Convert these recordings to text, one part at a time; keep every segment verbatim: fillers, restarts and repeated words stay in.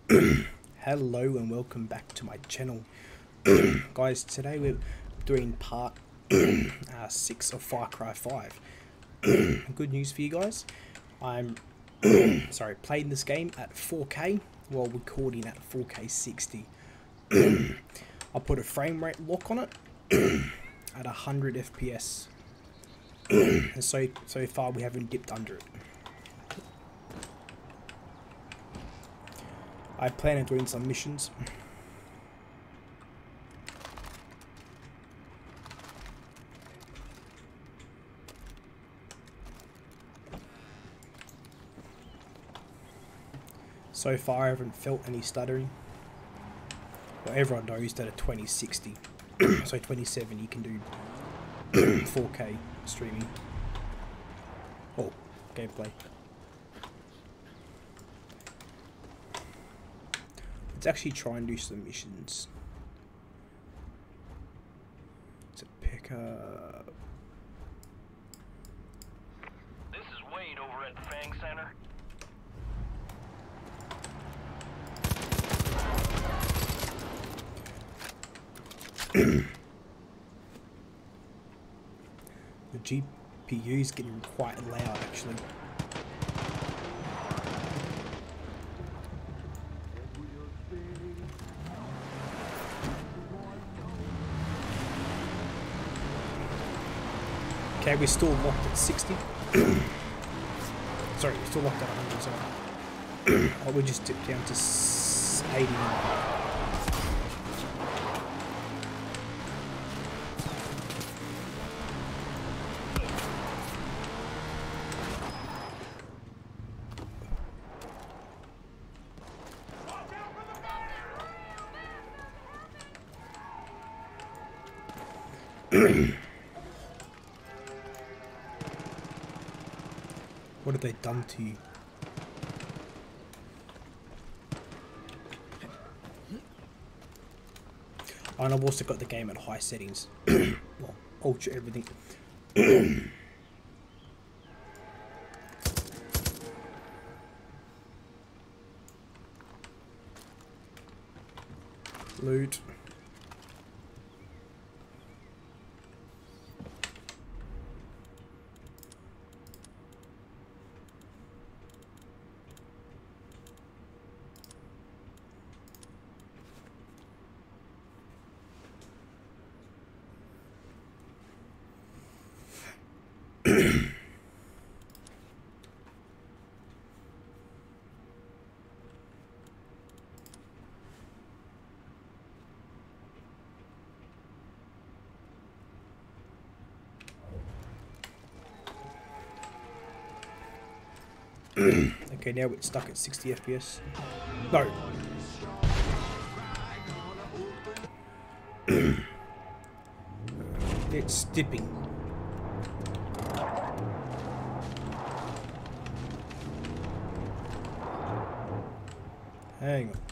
Hello and welcome back to my channel. Guys, today we're doing part uh, six of Far Cry five. Good news for you guys. I'm sorry, playing this game at four K while recording at four K sixty. I put a frame rate lock on it at one hundred F P S. And so, so far we haven't dipped under it. I plan on doing some missions. So far I haven't felt any stuttering. Well, everyone knows that at twenty sixty, so twenty seventy you can do four K streaming. Oh, gameplay. Let's actually try and do some missions. To pick up. This is Wade over at the Fang Center. The G P U is getting quite loud actually. Okay, we're still locked at sixty. Sorry, we're still locked at one hundred, sorry. Oh, we just dipped down to eighty now. What have they done to you? And I've also got the game at high settings. Well, ultra everything. Loot. Okay, now it's stuck at sixty F P S. No. It's dipping. Hang on.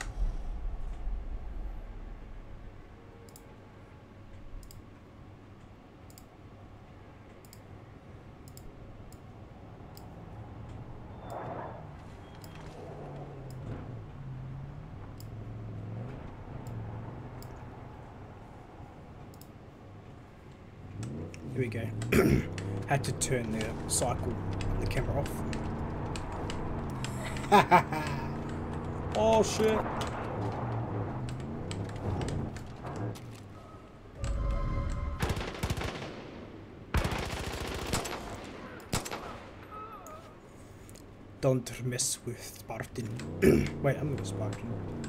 Here we go. Had to turn the cycle, the camera off. Oh shit. Don't mess with Spartan. Wait, I'm gonna Spartan.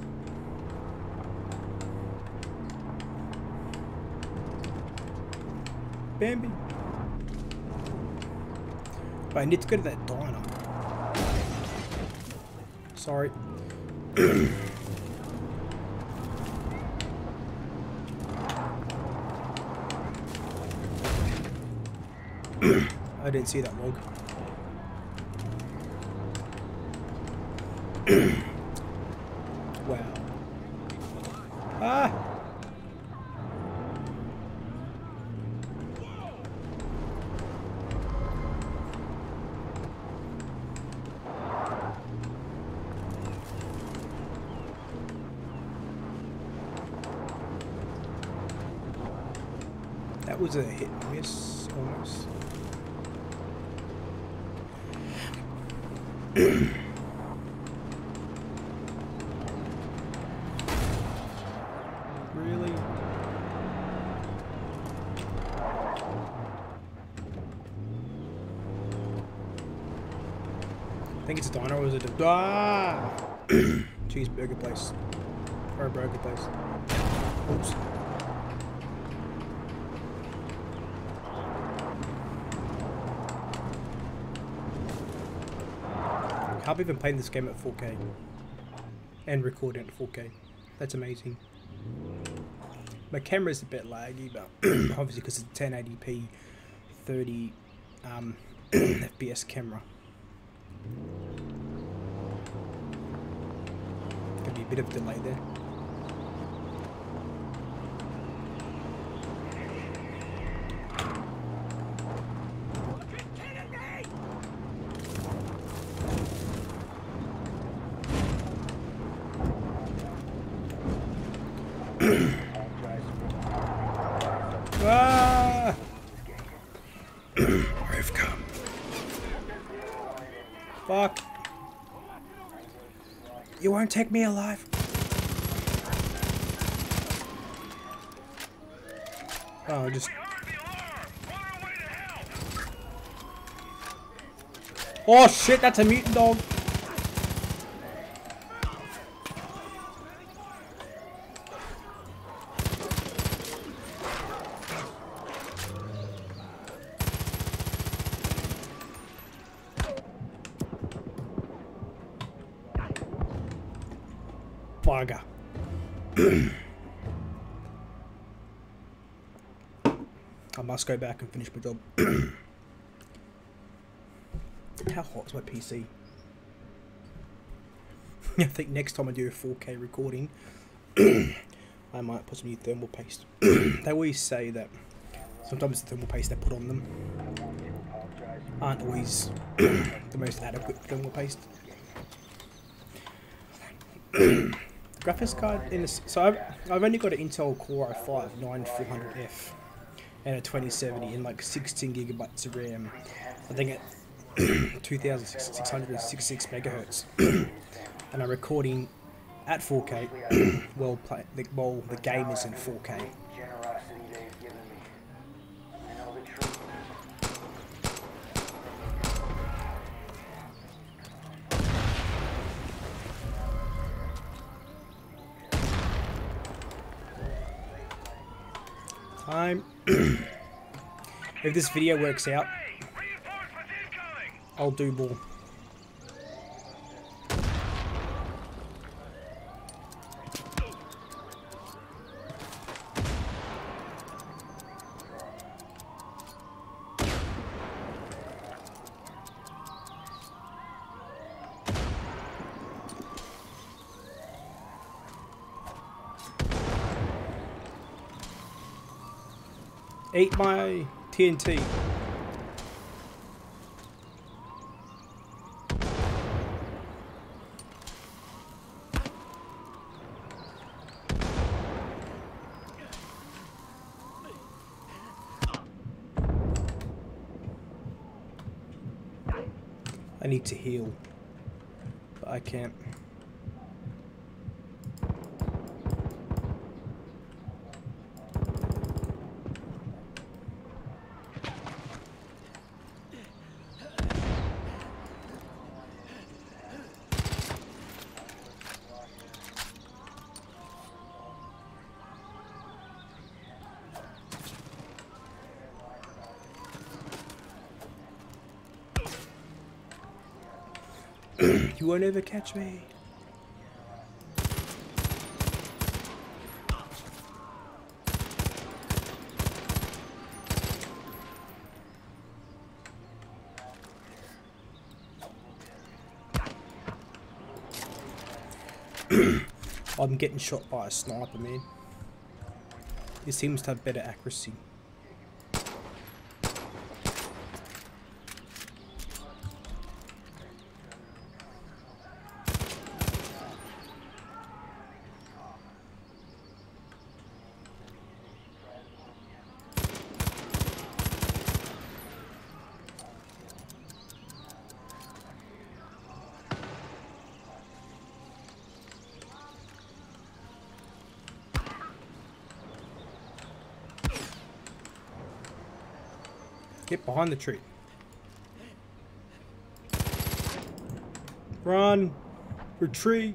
Bambi. But I need to go to that diner. Sorry. I didn't see that log. Wow. Ah! That was a hit and miss, almost. Really? I think it's a diner or is it a ah! Cheeseburger place. Or a burger place. Oops. I can't even play this game at four K. And record it at four K. That's amazing. My camera's a bit laggy, but obviously because it's a ten eighty p thirty um, F P S camera. Gonna be a bit of a delay there. Ah! I've come. Fuck. You won't take me alive. Oh, just. Oh shit, that's a mutant dog. Bugger. I must go back and finish my job. How hot is my P C? I think next time I do a four K recording, I might put some new thermal paste. They always say that sometimes the thermal paste they put on them aren't always the most adequate thermal paste. Graphics card in this, so I've, I've only got an Intel Core i five nine four hundred F and a twenty seventy and like sixteen gigabytes of RAM. I think at two thousand six hundred sixty-six megahertz, and I'm recording at four K. well, play, the, well, the game is in four K. Time. If this video works out, I'll do more. Eat my T N T. I need to heal, but I can't. You won't ever catch me. I'm getting shot by a sniper, man. He seems to have better accuracy. Get behind the tree. Run. Retreat.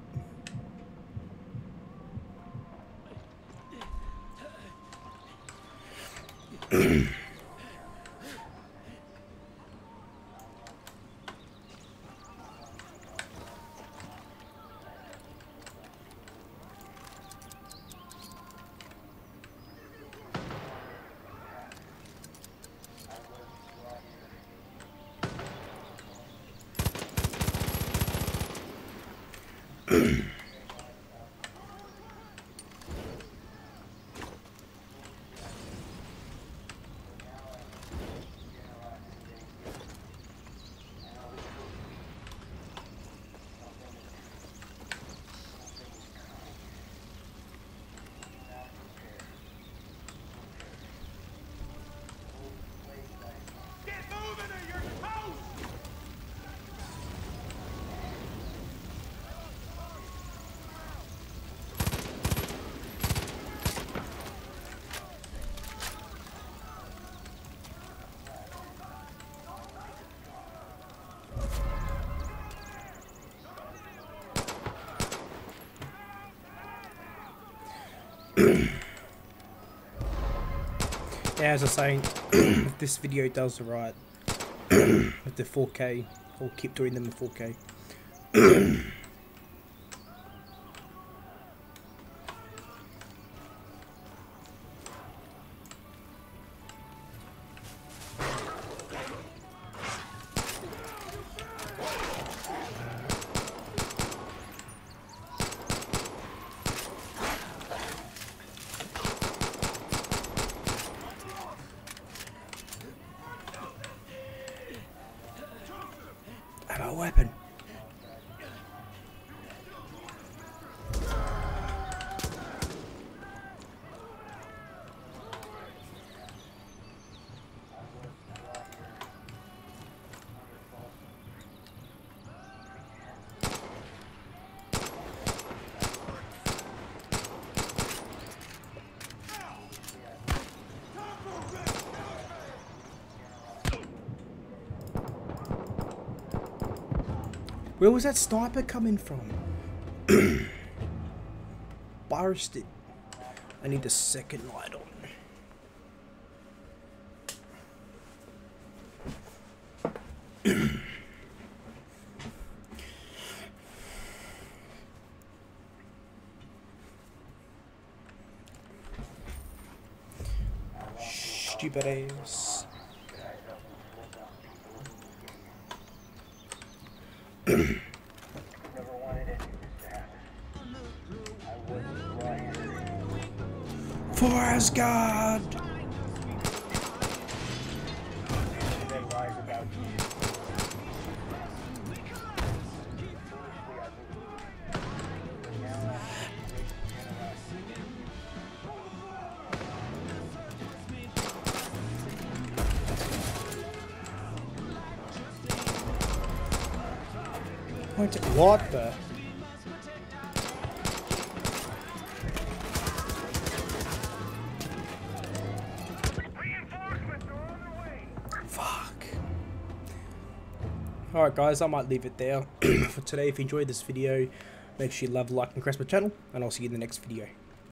Yeah, as I was saying, if this video does right with the four K, I'll keep doing them in four K. I have a weapon. Where was that sniper coming from? Burst it. I need the second light on. Stupid ass. For Asgard! What the? Fuck. Alright guys, I might leave it there for today. If you enjoyed this video, make sure you love, like and press my channel, and I'll see you in the next video.